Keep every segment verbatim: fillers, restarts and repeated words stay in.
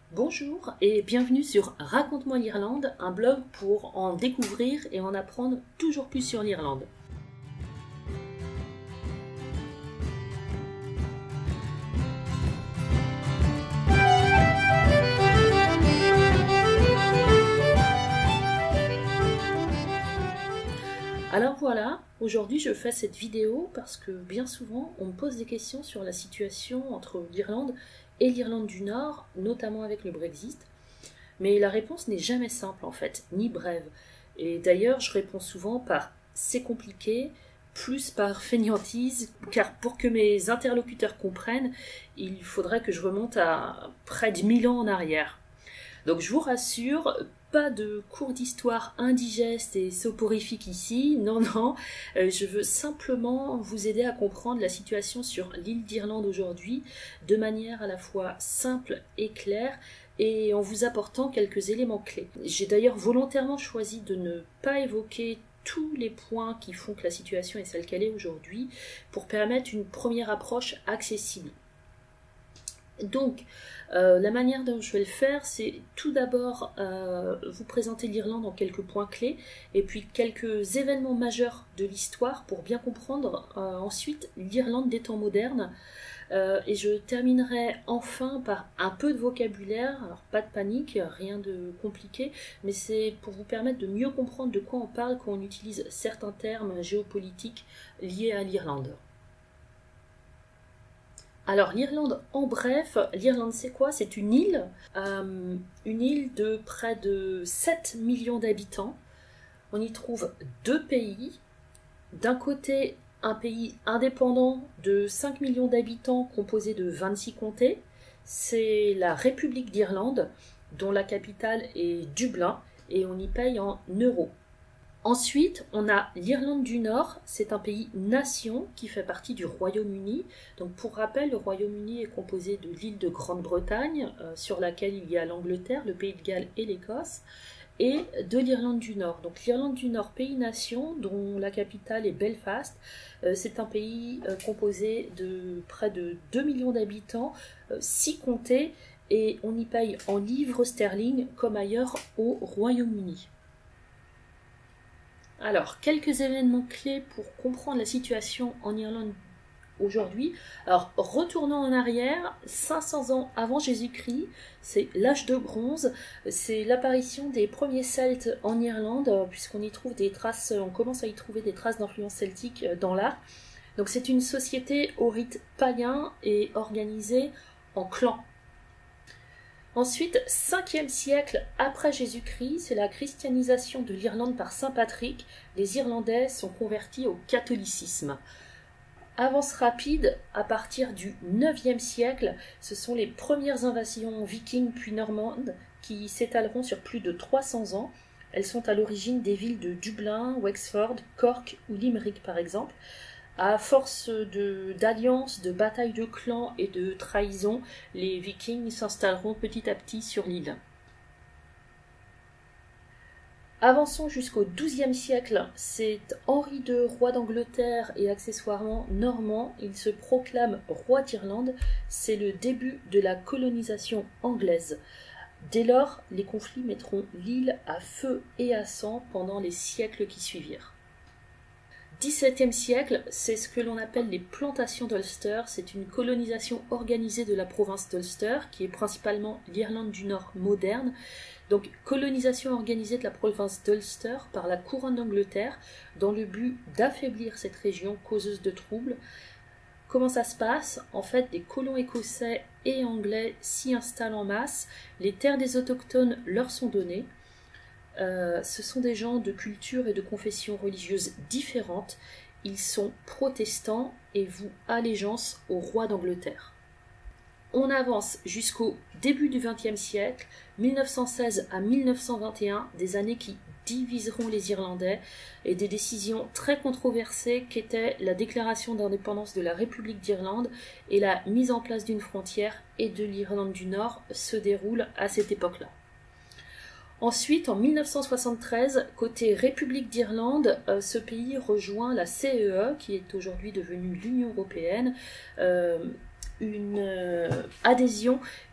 Bonjour et bienvenue sur Raconte-moi l'Irlande, un blog pour en découvrir et en apprendre toujours plus sur l'Irlande. Alors voilà, aujourd'hui je fais cette vidéo parce que bien souvent on me pose des questions sur la situation entre l'Irlande et l'Irlande du Nord, notamment avec le Brexit. Mais la réponse n'est jamais simple en fait, ni brève. Et d'ailleurs je réponds souvent par « c'est compliqué », plus par fainéantise, car pour que mes interlocuteurs comprennent, il faudrait que je remonte à près de mille ans en arrière. Donc je vous rassure, pas de cours d'histoire indigeste et soporifique ici, non, non, euh, je veux simplement vous aider à comprendre la situation sur l'île d'Irlande aujourd'hui de manière à la fois simple et claire et en vous apportant quelques éléments clés. J'ai d'ailleurs volontairement choisi de ne pas évoquer tous les points qui font que la situation est celle qu'elle est aujourd'hui pour permettre une première approche accessible. Donc, euh, la manière dont je vais le faire, c'est tout d'abord euh, vous présenter l'Irlande en quelques points clés, et puis quelques événements majeurs de l'histoire pour bien comprendre euh, ensuite l'Irlande des temps modernes. Euh, et je terminerai enfin par un peu de vocabulaire, alors pas de panique, rien de compliqué, mais c'est pour vous permettre de mieux comprendre de quoi on parle quand on utilise certains termes géopolitiques liés à l'Irlande. Alors l'Irlande, en bref, l'Irlande c'est quoi? C'est une île, euh, une île de près de sept millions d'habitants. On y trouve deux pays. D'un côté, un pays indépendant de cinq millions d'habitants composé de vingt-six comtés. C'est la République d'Irlande, dont la capitale est Dublin, et on y paye en euros. Ensuite, on a l'Irlande du Nord, c'est un pays-nation qui fait partie du Royaume-Uni. Donc pour rappel, le Royaume-Uni est composé de l'île de Grande-Bretagne, euh, sur laquelle il y a l'Angleterre, le Pays de Galles et l'Écosse, et de l'Irlande du Nord. Donc l'Irlande du Nord, pays-nation, dont la capitale est Belfast, euh, c'est un pays euh, composé de près de deux millions d'habitants, euh, six comtés, et on y paye en livres sterling comme ailleurs au Royaume-Uni. Alors, quelques événements clés pour comprendre la situation en Irlande aujourd'hui. Alors, retournons en arrière, cinq cents ans avant Jésus-Christ, c'est l'âge de bronze, c'est l'apparition des premiers Celtes en Irlande, puisqu'on y trouve des traces, on commence à y trouver des traces d'influence celtique dans l'art. Donc c'est une société au rite païen et organisée en clans. Ensuite, cinquième siècle après Jésus-Christ, c'est la christianisation de l'Irlande par saint Patrick. Les Irlandais sont convertis au catholicisme. Avance rapide, à partir du neuvième siècle, ce sont les premières invasions vikings puis normandes qui s'étaleront sur plus de trois cents ans. Elles sont à l'origine des villes de Dublin, Wexford, Cork ou Limerick par exemple. À force d'alliances, de, de batailles de clans et de trahisons, les Vikings s'installeront petit à petit sur l'île. Avançons jusqu'au douzième siècle, c'est Henri deux, roi d'Angleterre et accessoirement normand. Il se proclame roi d'Irlande. C'est le début de la colonisation anglaise. Dès lors, les conflits mettront l'île à feu et à sang pendant les siècles qui suivirent. dix-septième siècle, c'est ce que l'on appelle les plantations d'Ulster. C'est une colonisation organisée de la province d'Ulster, qui est principalement l'Irlande du Nord moderne. Donc, colonisation organisée de la province d'Ulster par la couronne d'Angleterre, dans le but d'affaiblir cette région causeuse de troubles. Comment ça se passe? En fait, des colons écossais et anglais s'y installent en masse. Les terres des autochtones leur sont données. Euh, ce sont des gens de culture et de confession religieuse différentes. Ils sont protestants et vouent allégeance au roi d'Angleterre. On avance jusqu'au début du vingtième siècle, mille neuf cent seize à mille neuf cent vingt et un, des années qui diviseront les Irlandais, et des décisions très controversées qu'étaient la déclaration d'indépendance de la République d'Irlande et la mise en place d'une frontière et de l'Irlande du Nord se déroulent à cette époque-là. Ensuite, en mille neuf cent soixante-treize, côté République d'Irlande, euh, ce pays rejoint la C E E, qui est aujourd'hui devenue l'Union européenne, euh, une euh, adhésion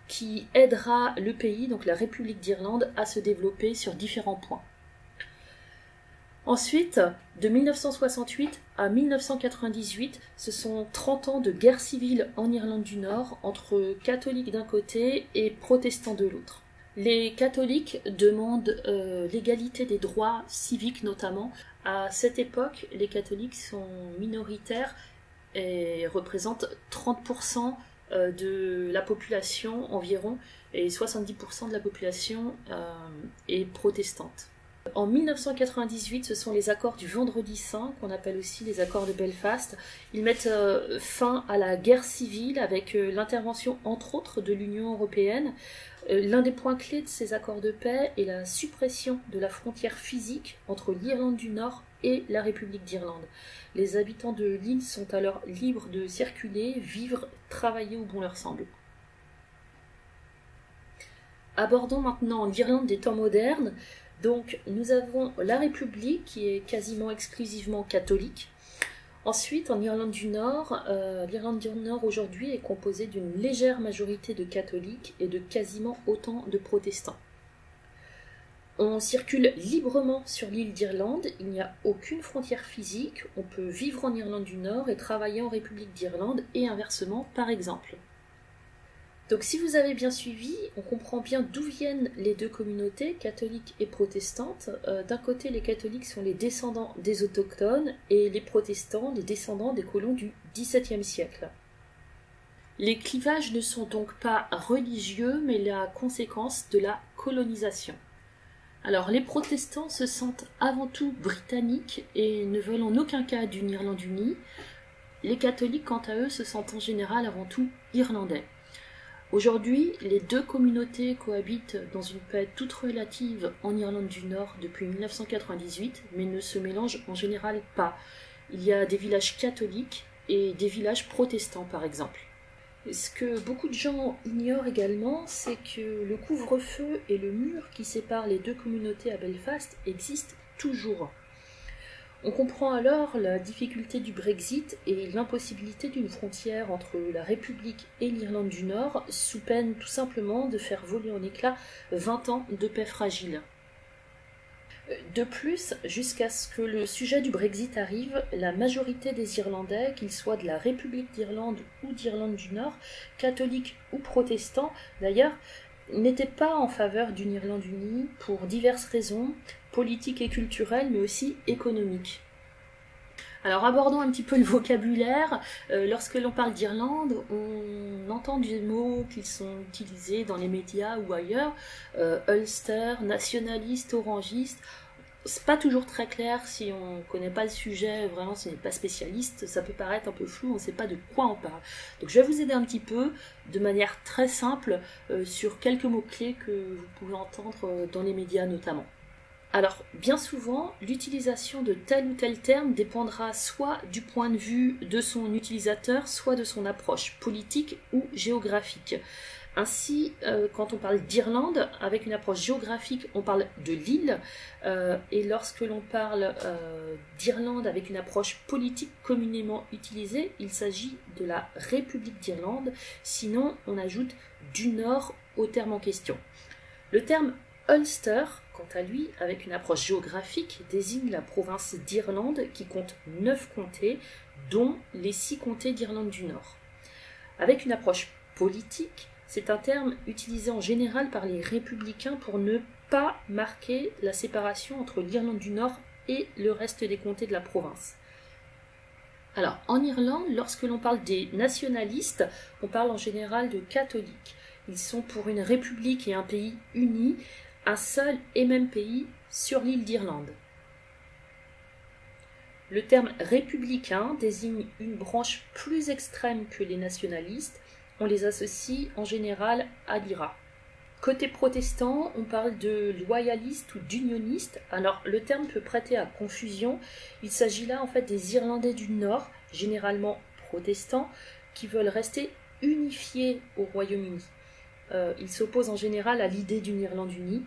qui aidera le pays, donc la République d'Irlande, à se développer sur différents points. Ensuite, de mille neuf cent soixante-huit à mille neuf cent quatre-vingt-dix-huit, ce sont trente ans de guerre civile en Irlande du Nord, entre catholiques d'un côté et protestants de l'autre. Les catholiques demandent euh, l'égalité des droits civiques notamment. À cette époque, les catholiques sont minoritaires et représentent trente pour cent de la population environ, et soixante-dix pour cent de la population euh, est protestante. En mille neuf cent quatre-vingt-dix-huit, ce sont les accords du Vendredi Saint, qu'on appelle aussi les accords de Belfast. Ils mettent euh, fin à la guerre civile avec euh, l'intervention, entre autres, de l'Union européenne. Euh, l'un des points clés de ces accords de paix est la suppression de la frontière physique entre l'Irlande du Nord et la République d'Irlande. Les habitants de l'île sont alors libres de circuler, vivre, travailler où bon leur semble. Abordons maintenant l'Irlande des temps modernes. Donc, nous avons la République qui est quasiment exclusivement catholique. Ensuite, en Irlande du Nord, euh, l'Irlande du Nord aujourd'hui est composée d'une légère majorité de catholiques et de quasiment autant de protestants. On circule librement sur l'île d'Irlande, il n'y a aucune frontière physique, on peut vivre en Irlande du Nord et travailler en République d'Irlande et inversement par exemple. Donc si vous avez bien suivi, on comprend bien d'où viennent les deux communautés, catholiques et protestantes. Euh, d'un côté, les catholiques sont les descendants des autochtones et les protestants, les descendants des colons du dix-septième siècle. Les clivages ne sont donc pas religieux, mais la conséquence de la colonisation. Alors, les protestants se sentent avant tout britanniques et ne veulent en aucun cas d'une Irlande unie. Les catholiques, quant à eux, se sentent en général avant tout irlandais. Aujourd'hui, les deux communautés cohabitent dans une paix toute relative en Irlande du Nord depuis mille neuf cent quatre-vingt-dix-huit, mais ne se mélangent en général pas. Il y a des villages catholiques et des villages protestants, par exemple. Ce que beaucoup de gens ignorent également, c'est que le couvre-feu et le mur qui séparent les deux communautés à Belfast existent toujours. On comprend alors la difficulté du Brexit et l'impossibilité d'une frontière entre la République et l'Irlande du Nord, sous peine tout simplement de faire voler en éclats vingt ans de paix fragile. De plus, jusqu'à ce que le sujet du Brexit arrive, la majorité des Irlandais, qu'ils soient de la République d'Irlande ou d'Irlande du Nord, catholiques ou protestants d'ailleurs, n'étaient pas en faveur d'une Irlande unie pour diverses raisons, politiques et culturelles, mais aussi économiques. Alors abordons un petit peu le vocabulaire. Euh, lorsque l'on parle d'Irlande, on entend des mots qui sont utilisés dans les médias ou ailleurs, euh, Ulster, nationaliste, orangiste. C'est pas toujours très clair si on connaît pas le sujet, vraiment si on n'est pas spécialiste, ça peut paraître un peu flou, on ne sait pas de quoi on parle. Donc je vais vous aider un petit peu, de manière très simple, euh, sur quelques mots-clés que vous pouvez entendre dans les médias notamment. Alors, bien souvent, l'utilisation de tel ou tel terme dépendra soit du point de vue de son utilisateur, soit de son approche politique ou géographique. Ainsi, euh, quand on parle d'Irlande, avec une approche géographique, on parle de l'île, euh, et lorsque l'on parle euh, d'Irlande avec une approche politique communément utilisée, il s'agit de la République d'Irlande, sinon on ajoute du Nord au terme en question. Le terme Ulster, quant à lui, avec une approche géographique, désigne la province d'Irlande qui compte neuf comtés, dont les six comtés d'Irlande du Nord. Avec une approche politique, c'est un terme utilisé en général par les républicains pour ne pas marquer la séparation entre l'Irlande du Nord et le reste des comtés de la province. Alors, en Irlande, lorsque l'on parle des nationalistes, on parle en général de catholiques. Ils sont pour une république et un pays unis, un seul et même pays sur l'île d'Irlande. Le terme républicain désigne une branche plus extrême que les nationalistes. On les associe en général à l'I R A. Côté protestant, on parle de loyalistes ou d'unionistes. Alors le terme peut prêter à confusion. Il s'agit là en fait des Irlandais du Nord, généralement protestants, qui veulent rester unifiés au Royaume-Uni. Euh, ils s'opposent en général à l'idée d'une Irlande unie.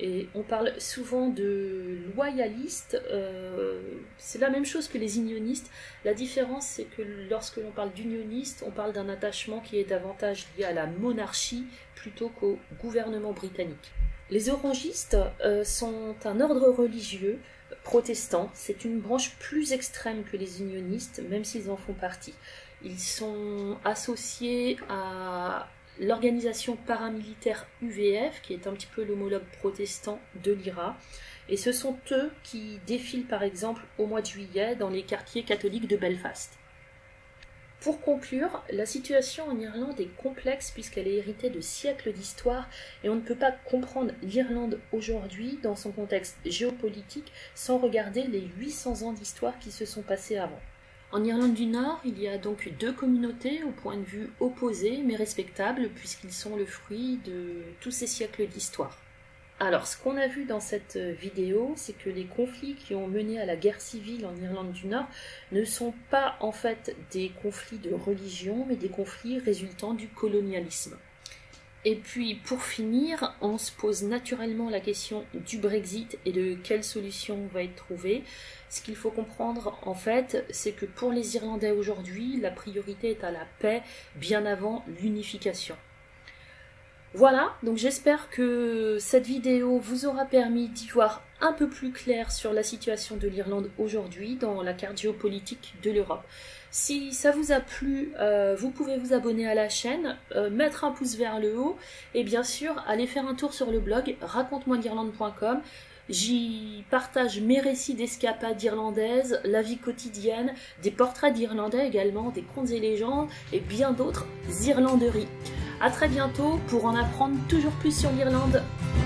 Et on parle souvent de loyalistes, euh, c'est la même chose que les unionistes. La différence, c'est que lorsque l'on parle d'unioniste, on parle d'un attachement qui est davantage lié à la monarchie plutôt qu'au gouvernement britannique. Les orangistes euh, sont un ordre religieux protestant. C'est une branche plus extrême que les unionistes, même s'ils en font partie. Ils sont associés à l'organisation paramilitaire U V F, qui est un petit peu l'homologue protestant de l'I R A, et ce sont eux qui défilent par exemple au mois de juillet dans les quartiers catholiques de Belfast. Pour conclure, la situation en Irlande est complexe puisqu'elle est héritée de siècles d'histoire et on ne peut pas comprendre l'Irlande aujourd'hui dans son contexte géopolitique sans regarder les huit cents ans d'histoire qui se sont passés avant. En Irlande du Nord, il y a donc deux communautés au point de vue opposés mais respectables puisqu'ils sont le fruit de tous ces siècles d'histoire. Alors, ce qu'on a vu dans cette vidéo, c'est que les conflits qui ont mené à la guerre civile en Irlande du Nord ne sont pas en fait des conflits de religion, mais des conflits résultant du colonialisme. Et puis, pour finir, on se pose naturellement la question du Brexit et de quelle solution va être trouvée. Ce qu'il faut comprendre, en fait, c'est que pour les Irlandais aujourd'hui, la priorité est à la paix, bien avant l'unification. Voilà, donc j'espère que cette vidéo vous aura permis d'y voir un peu plus clair sur la situation de l'Irlande aujourd'hui dans la carte géopolitique de l'Europe. Si ça vous a plu, euh, vous pouvez vous abonner à la chaîne, euh, mettre un pouce vers le haut et bien sûr aller faire un tour sur le blog raconte moi l'Irlande point com. J'y partage mes récits d'escapades irlandaises, la vie quotidienne, des portraits d'Irlandais également, des contes et légendes et bien d'autres irlanderies. A très bientôt pour en apprendre toujours plus sur l'Irlande.